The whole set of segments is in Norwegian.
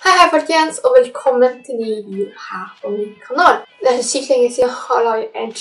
Hei folkens, og velkommen til ny video her på min kanal. Det er sykt lenge siden jeg har laget en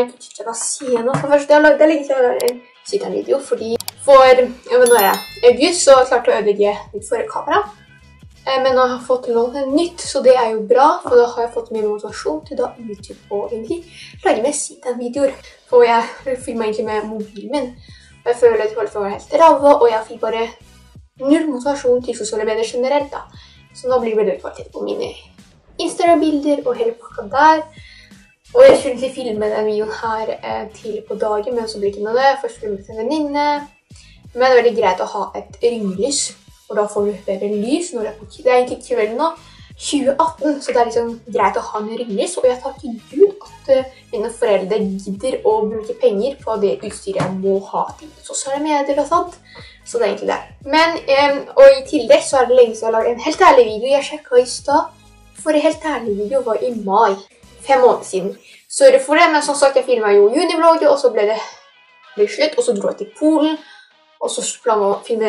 video, fordi for august så klarte jeg å ødelegge mitt forrige kamera. Men nå har jeg fått noe nytt, så det er jo bra, for da har jeg fått mer motivasjon til da YouTube og egentlig lage med videoer. For jeg filmer egentlig med mobilen min, og jeg føler at det var helt ræva, og jeg fikk bare null motivasjon til sosiale medier generelt da. Så nå blir det veldig kvalitet på mine Instagram-bilder og hele pakka der. Og jeg skulle egentlig filme denne videoen her tidlig på dagen, men så ble ikke noe det. Først filmet til en venninne. Men det er veldig greit å ha et ringlys, og da får du bedre lys når det er på tid. Det er egentlig kvelden nå, 2018, så det er liksom greit å ha en ringlys. Og jeg takker Gud at mine foreldre gidder å bruke penger på det utstyret jeg må ha til sosiale medier og sånt. Så det er egentlig det. Men, og i tillegg så er det lenge siden jeg har laget en helt ærlig video. Jeg sjekket i sted, for en helt ærlig video var i mai, 5 måneder siden. Sorry for det, men som sagt, jeg filmet jo junivlogget, og så ble det slutt, og så dro jeg til Polen, og så plannet jeg å filme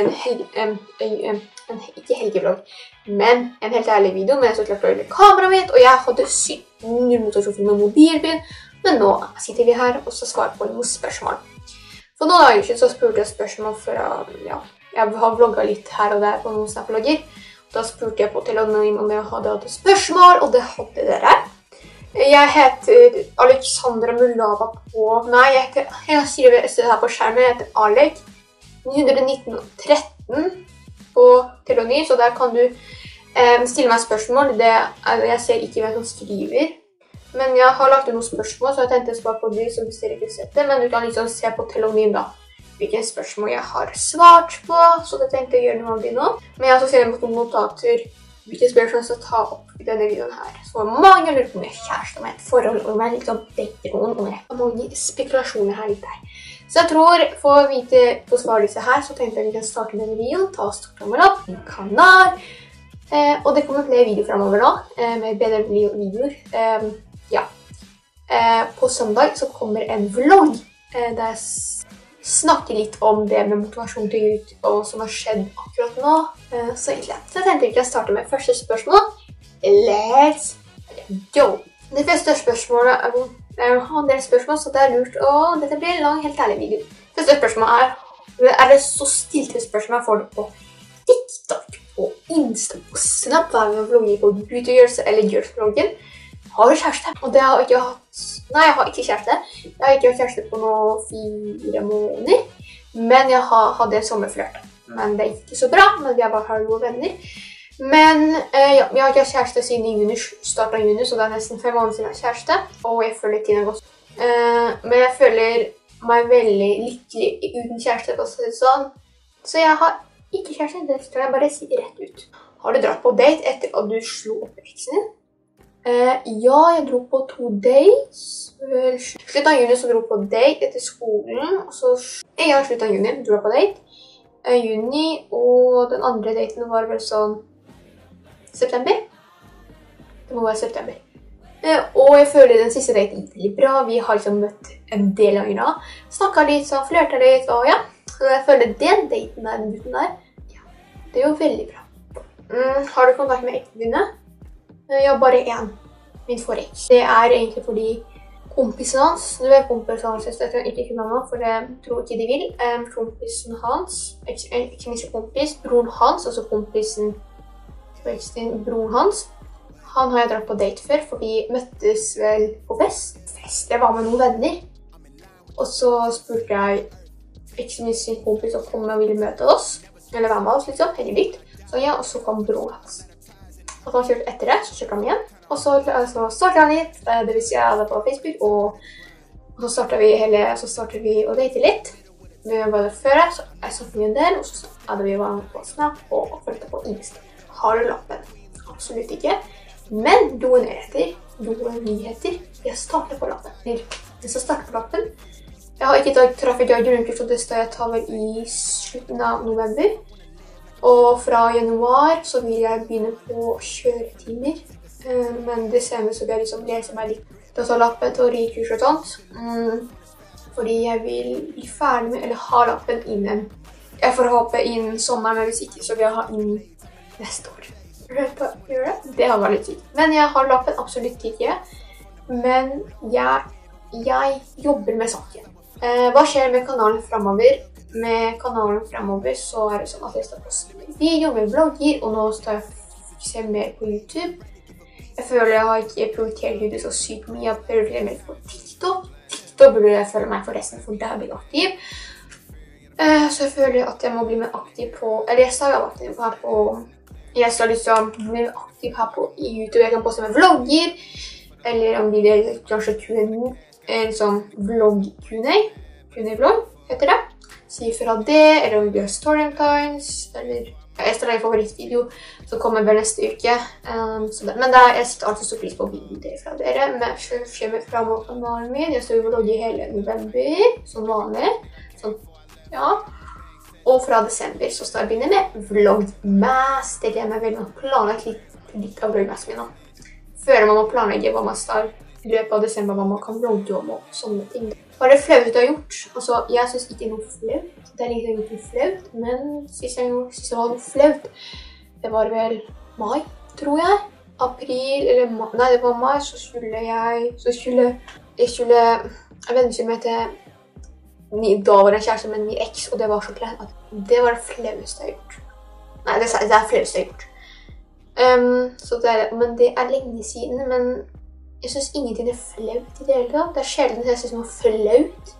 ikke helgevlogg, men en helt ærlig video, men så klarte jeg å gjøre kameraet mitt, og jeg hadde sykt mye motivasjon til å filme mobilbil, men nå sitter vi her, og så svarer på noen spørsmål. For noen dager siden så spurte jeg spørsmål fra, jeg har vlogget litt her og der på noen Snap-vlogger. Da spurte jeg på Telonym om jeg hadde hatt spørsmål, og det hadde dere. Jeg heter Alexandra Mulava på, nei, jeg sier det her på skjermen, jeg heter Alec 91913 på Telonym, så der kan du stille meg spørsmål. Jeg ser ikke hvem som skriver. Men jeg har lagt noen spørsmål, så jeg tenkte å svare på de som hvis dere ikke sett det. Men du kan liksom se på Telonym da, hvilke spørsmål jeg har svart på. Så det tenkte jeg å gjøre noe av de nå. Men jeg har også sendt noen notater, hvilke spørsmål jeg skal ta opp i denne videoen her. Så mange lurer på om jeg er kjæreste, om jeg er et forhold, om jeg liksom dekker noen, om jeg har mange spekulasjoner her litt der. Så jeg tror, for å vite på svare disse her, så tenkte jeg at vi kan starte denne videoen, ta oss tommel opp, min kanal. Og det kommer flere videoer fremover nå, med bedre videoer. På søndag så kommer en vlogg der jeg snakker litt om det med motivasjon til YouTube og som har skjedd akkurat nå. Så jeg tenkte ikke å starte med første spørsmål. Let's go! Det første spørsmålet er en del spørsmål, så det er lurt. Og dette blir en lang, helt ærlig video. Første spørsmål er det så stilte spørsmål jeg får det på TikTok, på Insta, på Snap, hva er det vlogger på Beauty Girls eller Girls-vloggen? Har du kjæreste? Og det har jeg ikke hatt. Nei, jeg har ikke kjæreste. Jeg har ikke hatt kjæreste på noen 4 måneder. Men jeg hadde en sommerflørt. Men det er ikke så bra, men vi har bare noen venner. Men ja, jeg har ikke hatt kjæreste siden i juni, starten av juni, så det er nesten 5 måneder siden jeg har kjæreste. Og jeg føler tiden har gått. Men jeg føler meg veldig lykkelig uten kjæreste, for å si det sånn. Så jeg har ikke kjæreste, det skal jeg bare si rett ut. Har du dratt på date etter at du slo opp eksen din? Ja, jeg dro på 2 dates. Slutt av juni så dro jeg på date etter skolen. Og så en gang slutt av juni dro jeg på date. Juni, og den andre daten var vel sånn september. Det må være september. Og jeg føler den siste daten gikk veldig bra. Vi har liksom møtt en del ganger da. Snakket litt, så flørtet litt, og ja. Så jeg føler den daten der, den gutten der, ja, det er jo veldig bra. Har du kontakt med ekten dine? Ja, bare en. Min forrige. Det er egentlig fordi kompisen hans, du vet kompisen hans, jeg kan ikke navnet, for det tror ikke de vil. Kompisen hans, ikke minst kompis, broren hans, altså kompisen, broren hans, han har jeg dratt på date før, for vi møttes vel på fest. Jeg var med noen venner, og så spurte jeg ikke minst sin kompis å komme og ville møte oss, eller være med oss liksom, henge litt. Så ja, og så kom broren hans. Og så kjørte etter det, så kjørte han igjen. Og så startet han litt, det vil si jeg hadde på Facebook, og så startet vi å date litt. Vi var der før, så jeg snakket mye en del, og så hadde vi vært på Snap og fulgte på Insta. Har du lappen? Absolutt ikke. Men noen nyheter, jeg startet på lappen. Jeg startet på lappen. Jeg har ikke traffet Jørgen, så det skal jeg ta vel i slutten av november. Og fra januar så vil jeg begynne på kjøretimer. Men det senere så vil jeg liksom lese meg litt datalappen og rikurs og sånt. Fordi jeg vil bli ferdig med, eller ha lappen innen. Jeg får håpe innen sommeren, men hvis ikke så vil jeg ha innen neste år. Det har vært litt tid. Men jeg har lappen absolutt tid. Men jeg jobber med saken. Hva skjer med kanalen fremover? Med kanalen fremover så det sånn at jeg skal poste video med vlogger, og nå skal jeg se mer på YouTube. Jeg føler jeg har ikke prioritert YouTube så sykt mye. Jeg prøver mer på TikTok. TikTok burde jeg føle meg forresten, for der blir jeg aktiv. Så jeg føler at jeg må bli mer aktiv på, eller jeg skal være aktiv her på, jeg skal liksom bli mer aktiv her på YouTube. Jeg kan poste med vlogger, eller om det kanskje en sånn vlogg-Q&A-vlogg, heter det. Si fra det, eller om det gjør Storytimes, eller jeg skal lage favorittvideo som kommer vel neste uke. Men jeg setter alltid så pris på videoer fra dere. Men jeg kommer fra kanalen min. Jeg skal vlogge hele november, som vanlig. Sånn, ja. Og fra desember så skal jeg begynne med vlogmas. Det gleder meg veldig å planlegge litt av vlogmas min nå. Før man må planlegge hva man skal i løpet av desember, hva man kan vlogge om og sånne ting. Hva det flaut du har gjort? Altså, jeg synes ikke noe flaut. Det liksom ikke flaut, men sist jeg var noe flaut, det var vel mai, tror jeg. April, eller mai, nei, det var mai, så skulle jeg venne meg til, da var det en kjæreste med en ny eks, og det var så kleint at det var det flaueste jeg har gjort. Nei, det er flaueste jeg har gjort. Men det er lenge siden, men jeg synes ingenting er flaut i det hele tatt. Det er sjelden jeg synes noe flaut.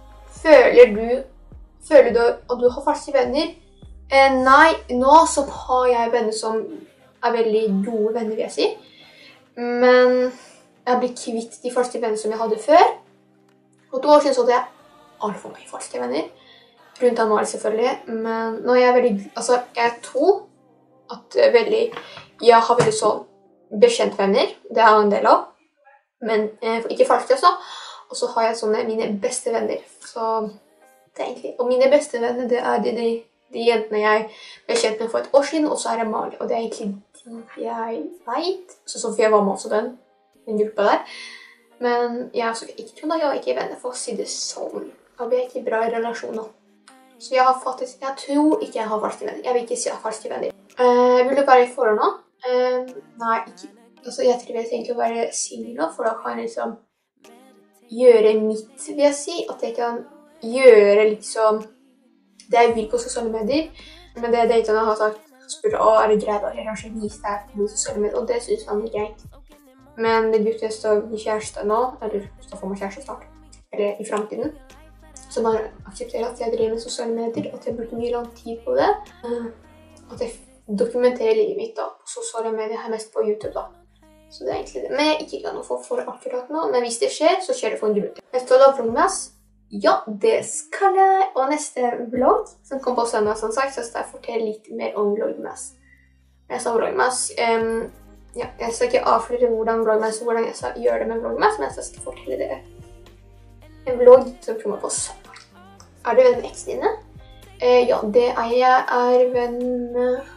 Føler du at du har falske venner? Nei, nå så har jeg venner som er veldig gode venner, vil jeg si. Men jeg har blitt kvitt de falske venner som jeg hadde før. Og 2 år siden så hadde jeg alt for mange falske venner. Rundt Amalie selvfølgelig. Men nå er jeg veldig, altså jeg tror at jeg har veldig sånn bekjent venner. Det har jeg en del av. Men ikke falske også. Og så har jeg sånne mine beste venner. Så det er egentlig, og mine beste venner, det er de jentene jeg ble kjent med for 1 år siden, og så er det Amalie. Og det er egentlig de jeg vet. Så Sofia var med også den gruppa der. Men jeg ikke tror da jeg var ikke venner, for å si det sånn. Jeg ble ikke bra i relasjoner. Så jeg tror ikke jeg har falske venner. Jeg vil ikke si jeg har falske venner. Vil du være i forhold nå? Nei, ikke. Altså, jeg trives egentlig å være single nå, for da kan jeg liksom gjøre mitt, vil jeg si. At jeg kan gjøre liksom det jeg vil på sosiale medier. Men det daterne har sagt, spør er det greit at jeg kanskje viser deg på sosiale medier, og det synes han er greit. Men det blir til å bli kjæreste nå, eller så får man kjæreste snart, eller i fremtiden. Så man aksepterer at jeg driver med sosiale medier, at jeg bruker mye lang tid på det. At jeg dokumenterer livet mitt da, på sosiale medier, her mest på YouTube da. Så det er egentlig det. Men jeg ikke kan få for akkurat nå. Men hvis det skjer, så skjer det for en grunn. Neste da vlogmas. Ja, det skal jeg. Og neste vlogg, som kom på søndag som sagt, så skal jeg fortelle litt mer om vlogmas. Neste vlogmas. Ja, jeg skal ikke avsløre hvordan jeg skal gjøre det med vlogmas, men jeg skal fortelle dere en vlogg som kommer på søndag. Er du venn med eksen dine? Ja, det er jeg. Er venn med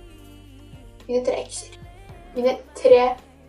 mine 3 ekser. Mine 3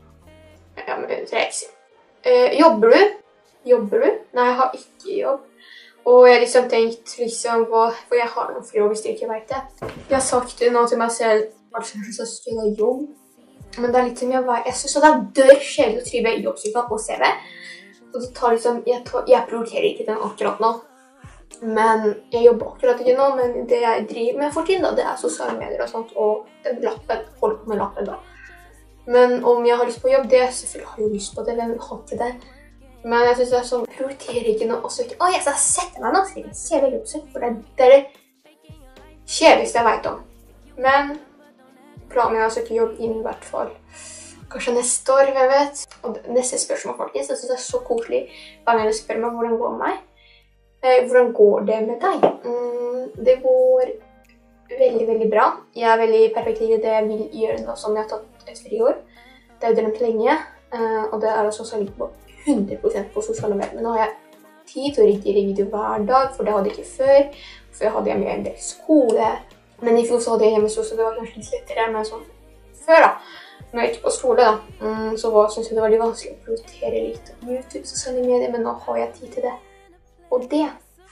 ekser. Jobber du? Nei, jeg har ikke jobb. Og jeg har liksom tenkt, for jeg har noen flere år hvis du ikke vet det. Jeg har sagt det nå til meg selv, altså jeg skal ha jobb. Men det er litt som jeg synes at det dør kjedelig å skrive jobbsøknad på CV. Og det tar liksom, jeg prioriterer ikke den akkurat nå. Men jeg jobber akkurat ikke nå, men det jeg driver med for tiden da, det er sosiale medier og sånt, og den lappen, holder på med lappen da. Men om jeg har lyst på jobb, det selvfølgelig har jeg lyst på det, hvem har ikke det. Men jeg synes det er sånn, jeg prioriterer ikke noe og søke. Jeg skal sette meg nå, skrive en CV-jobbsøk, for det er det kjedeligste jeg vet om. Men planen min er å søke jobb innen i hvert fall. Kanskje neste år, hvem vet. Og neste spørsmål, folkens, jeg synes det er så koselig. Hver gang du spør meg hvordan går det med meg. Hvordan går det med deg? Det går veldig, veldig bra. Jeg er veldig perfekt i det jeg vil gjøre nå som jeg har tatt et friår. Det har jeg drømt lenge, og det er også så litt på 100% på sosiale medier. Men nå har jeg tid til å redigere video hver dag, for det hadde jeg ikke før. Før hadde jeg med en del skole. Men i fjor så hadde jeg hjemmeskole, så det var kanskje litt lettere med sånn før da. Når jeg gikk på skole da, så synes jeg det var litt vanskelig å prioritere litt YouTube, sosiale medier, men nå har jeg tid til det. Og det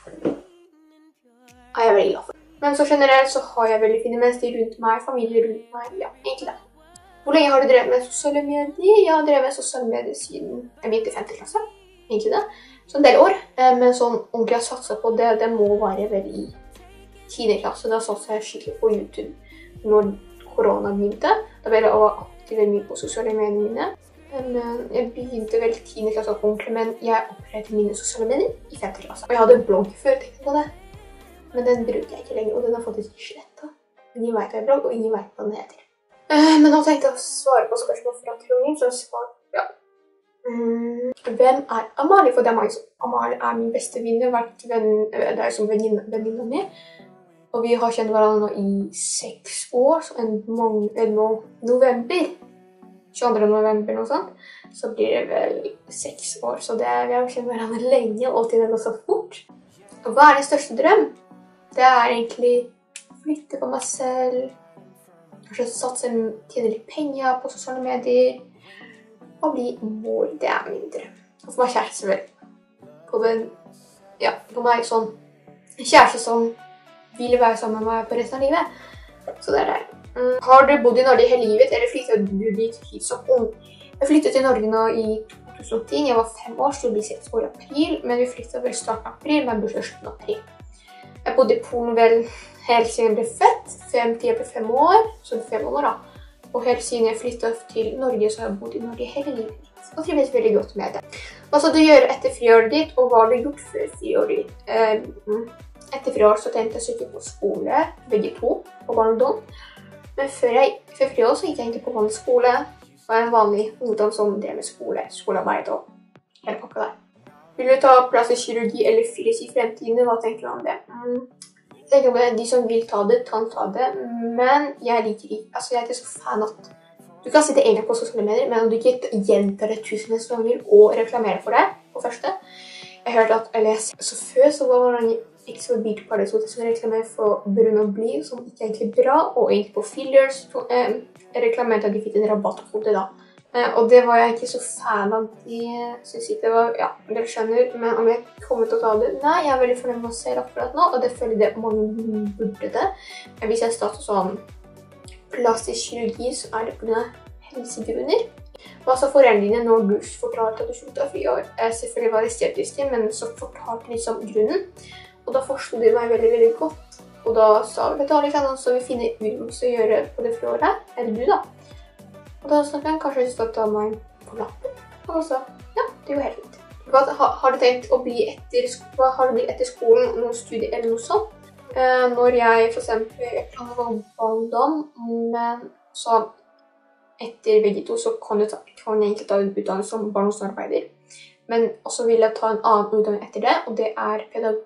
er jeg veldig glad for. Men så generelt så har jeg veldig fine mennesker rundt meg, familie rundt meg, ja, egentlig det. Hvor lenge har du drevet med sosiale medier? Jeg har drevet med sosiale medier siden jeg begynte i 5. klasse. Egentlig det. Så en del år. Men sånn ordentlig jeg satset på det, det må være vel i 10. klasse. Da satset jeg skikkelig på YouTube når korona begynte. Da ble jeg aktiv mye på sosiale medier mine. Men jeg begynte vel 10. klasse ordentlig, men jeg opprettet mine sosiale medier i 5. klasse. Og jeg hadde en blogg før, tenkte på det. Men den bruker jeg ikke lenger, og den har faktisk slettet. Ingen vet hva jeg blogg, og ingen vet hva den heter. Men nå tenkte jeg å svare på spørsmål fra Trondheim, så svar, ja. Hvem er Amalie? For det er meg som Amalie er min beste venninne, det er som venninna mi. Og vi har kjent hverandre nå i 6 år, så november, 22. november noe sånt, så blir det vel 6 år. Så vi har kjent hverandre lenge, og til det går så fort. Og hva er din største drøm? Det er egentlig å flytte på meg selv, kanskje tjene litt penger på sosiale medier, og bli mål. Det er min drøm. Og for meg kjæreste vel. For meg sånn, en kjæreste som vil være sammen med meg på resten av livet. Så det er det. Har du bodd i Norge hele livet, eller flyttet du dit hit som ung? Jeg flyttet til Norge nå i 2010. Jeg var 5 år, så det blir 6 år i april, men vi flyttet vel starten av april, men bursdag slutten av april. Jeg bodde i Polen vel helt siden jeg ble født, frem til jeg ble 5 år, så det er 5 år da. Og helt siden jeg flyttet til Norge, så har jeg bodd i Norge hele livet mitt. Og trives veldig godt med det. Hva skal du gjøre etter friåret ditt, og hva har du gjort før friåret ditt? Etter friår så tenkte jeg å søke på skole, begge to, på barndom. Men før friår så gikk jeg egentlig på vanlig skole, og en vanlig ungdom som drev med skolearbeid og hele pakka der. Vil du ta plass i kirurgi eller fysisk i fremtiden? Hva tenker du om det? Jeg tenker om de som vil ta det, kan ta det, men jeg liker ikke. Altså, jeg er ikke så fan at du kan sitte en gang på sosiale medier, men om du ikke gjentar det tusenvis ganger og reklamerer for det på første. Jeg hørte at, så før så var man ikke så vidt på det, så reklamerer for Brun og Blid, som ikke er egentlig bra, og egentlig på fillers, reklamerte at de fikk en rabattkode da. Og det var jeg ikke så fan av. De synes ikke det var, ja, dere skjønner, men om jeg kommer til å ta det, nei, jeg er veldig fornøyd med å se det akkurat nå, og det føler det mange burde det. Men hvis jeg starter sånn plastisk kirurgi, så er det på grunn av helsegrunner. Hva sa foreldrene når du fortalte at du sluttet av friår? Selvfølgelig var det skeptiske, men så fortalte liksom grunnen. Og da forstod de meg veldig, veldig godt. Og da sa vi, så vi finner ut å gjøre på det friåret, eller du da. Og da snakket han kanskje lyst til å ta meg på lappen. Og da sa ja, det går helt fint. Har du tenkt å bli etter skolen, noen studie eller noe sånt? Når jeg for eksempel planer barndom, men så etter begge to så kan jeg egentlig ta en utdannelse som barndomsarbeider. Men også vil jeg ta en annen utdanning etter det, og det er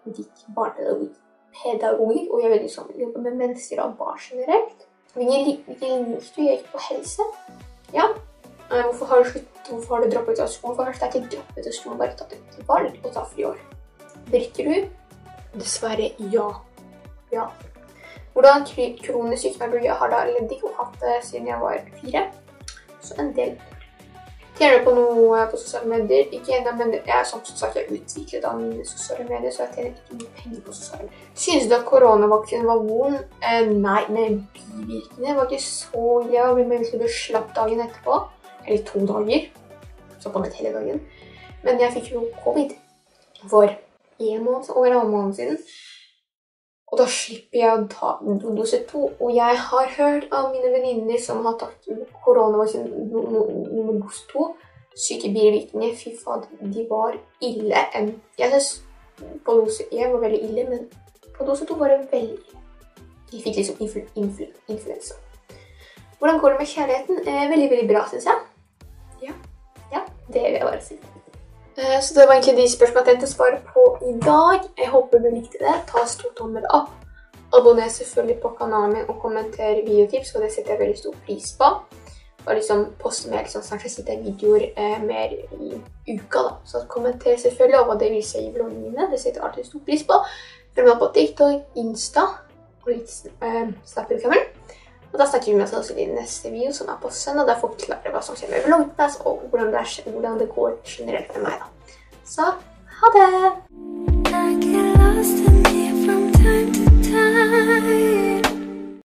barnepedagogikk, og jeg vil liksom jobbe med mennesker og barn generelt. Hvilken liker du? Jeg gikk på helse. Ja. Hvorfor har du droppet av skolen? For først er ikke droppet av skolen, bare tatt et valg og ta friår. Drikker du? Dessverre, ja. Ja. Hvordan kronisk syk er du? Jeg har da ledd ikke hatt det siden jeg var 4. Så en del. Tjener du på noe på sosiale medier? Ikke enda, men jeg er som sagt jeg utviklet av mine sosiale medier, så jeg tjener ikke mye penger på sosiale medier. Synes du at koronavaksinen var vond? Nei, men bivirkningene var ikke så ille, og vi ble slapp dagen etterpå, eller 2 dager, så på nett hele dagen. Men jeg fikk jo covid for over en måned siden, og da slipper jeg å ta dose 2, og jeg har hørt av mine venninner som har tatt koronavaksinen nummer 2, syke bivirkninger. Fy faen, de var ille. Jeg synes på dose 1 var veldig ille, men på dose 2 var det veldig ille. De fikk liksom influensa. Hvordan går det med kjærligheten? Veldig, veldig bra, synes jeg. Ja, det vil jeg bare si. Så det var egentlig de spørsmålene jeg tenkte å svare på i dag. Jeg håper du likte det. Ta stor tommel opp. Abonner selvfølgelig på kanalen min og kommenter videotips, og det setter jeg veldig stor pris på. Og liksom poste mer, liksom, så kanskje sitter videoer mer i uka da. Så kommenter selvfølgelig over hva det vil si i vloggene mine. Det setter jeg alltid stor pris på. Følg meg på TikTok, Insta og litt Snap-reklamer. Og da snakker vi med oss i neste video som er på søndag, der folk klarer hva som skjer med vloggplass og hvordan det går generelt med meg da. Så, ha det!